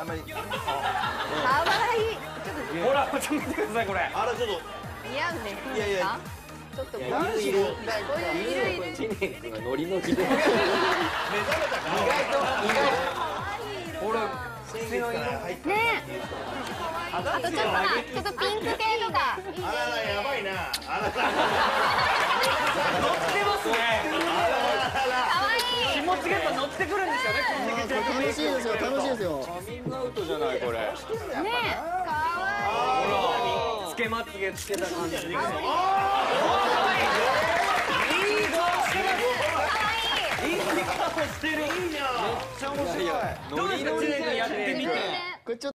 あんまり。 かわいい。ちょっとほら、ちょっと見てください、これ。 あら、ちょっと。 似合うね。 いやいや。 ちょっとこう男子も。 いる。 知念君がノリノリで。 目覚めたか。 ほら、 先月から入った。 ねえ。あとちょっとピンク系とか。 あらら、やばいな。あらら。 乗ってますね。 かわいい。 気持ちがやっぱ乗ってくるんですよね。 楽しいですよ、楽しいですよ。 カミングアウトじゃないこれ。 ねえ。かわいい。 つけまつげつけた感じ。 いいぞ。 いい顔してます。いい顔してる。 いいじゃん。 めっちゃ面白い。 どうですか、知念君やってみて。 これちょっと